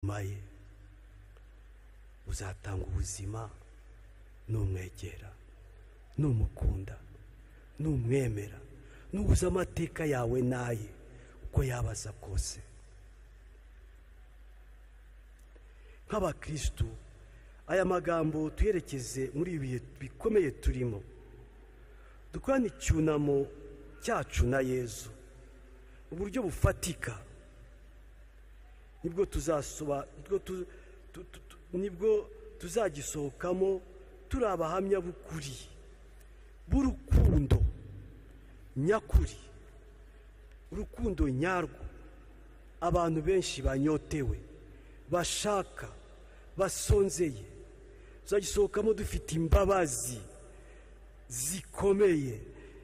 inyuma ye. Uzatanga ubuzima numwegera, numukunda, numwemera, nubuza amateka yawe naye uko yabaza kose. Nk'abakristo, aya magambo tuyerekeze muri ibi bikomeye turimo. Dukorane icyunamo cyacu na Yezu uburyo bufatika, nibwo tuzagisohokamo turi abahamya b'ukuri b'urukundo nyakuri, urukundo nyarwo abantu benshi banyotewe, bashaka, basonzeye. Tuzagisohokamo dufite imbabazi zikomeye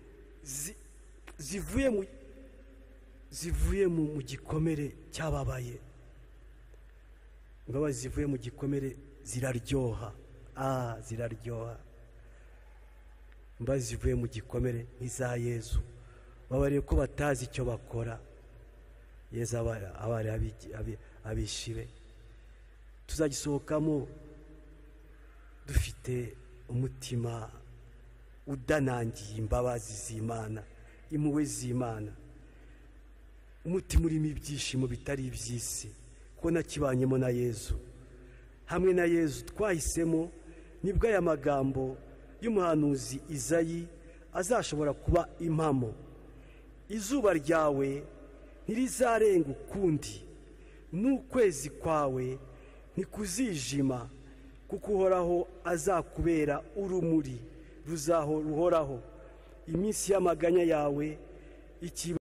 zivuye mu gikomere cyababaye. Imbabazi zivuye mu gikomere ziraryoha, ziraryoha. Imbabazi zivuye mu gikomere nk'iza Yezu, babariye ko batazi icyo bakora. Yezu abari abishibe. Tuzagisohokamo dufite umutima udanangiye imbabazi z'Imana, impuhwe z'Imana, umutima urimo ibyishimo bitari iby'isi, ko nakibanyemo na Yezu. Hamwe na Yezu twahisemo, nibwo aya magambo y'umuhanuzi Izayi azashobora kuba impamo. Izuba ryawe ntirizarenga ukundi, n'ukwezi kwawe ntikuzijima, kuko Uhoraho azakubera urumuri ruhoraho. Iminsi y'amaganya yawe